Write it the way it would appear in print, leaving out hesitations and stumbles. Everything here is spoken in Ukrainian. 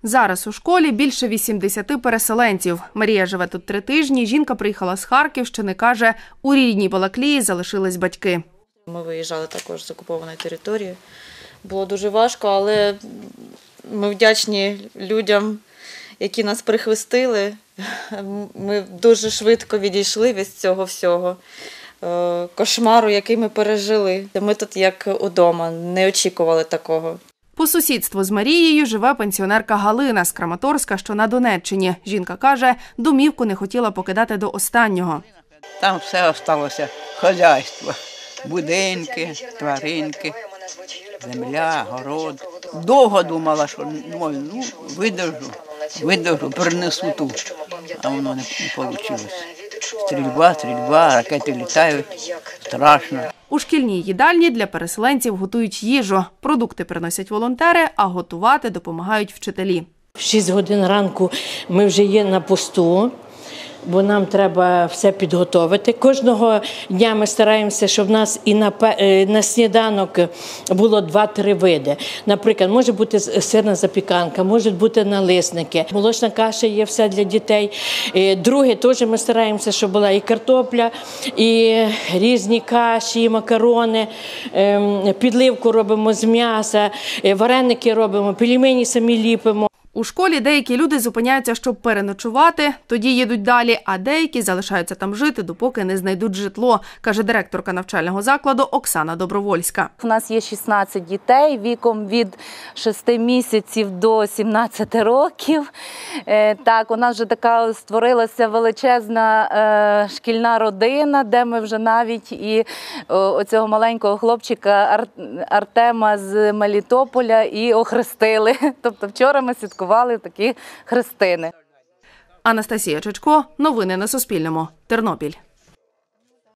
Зараз у школі більше 80 переселенців. Марія живе тут 3 тижні. Жінка приїхала з Харківщини, каже, у рідній Балаклії залишились батьки. Ми виїжджали також з окупованої території. Було дуже важко, але ми вдячні людям, які нас прихистили. Ми дуже швидко відійшли від цього всього кошмару, який ми пережили. Ми тут як удома, не очікували такого. По сусідству з Марією живе пенсіонерка Галина з Краматорська, що на Донеччині. Жінка каже, домівку не хотіла покидати до останнього. Там все залишилося, хазяйство, будинки, тваринки, земля, город. Довго думала, що видержу, перенесу тут, а воно не вийшло. Стрільба, ракети літають, страшно. У шкільній їдальні для переселенців готують їжу. Продукти приносять волонтери, а готувати допомагають вчителі. В 6 годин ранку ми вже є на посту, бо нам треба все підготовити. Кожного дня ми стараємося, щоб в нас і на сніданок було 2-3 види. Наприклад, може бути сирна запіканка, можуть бути налисники, молочна каша є все для дітей. Друге, теж ми стараємося, щоб була і картопля, і різні каші, і макарони, підливку робимо з м'яса, вареники робимо, пельмені самі ліпимо. У школі деякі люди зупиняються, щоб переночувати, тоді їдуть далі, а деякі залишаються там жити, допоки не знайдуть житло, каже директорка навчального закладу Оксана Добровольська. У нас є 16 дітей віком від 6 місяців до 17 років. Так, у нас вже така створилася величезна шкільна родина, де ми вже навіть і оцього маленького хлопчика Артема з Мелітополя і охрестили. Тобто вчора ми святкували такі хрестини. Анастасія Чечко. Новини на Суспільному. Тернопіль.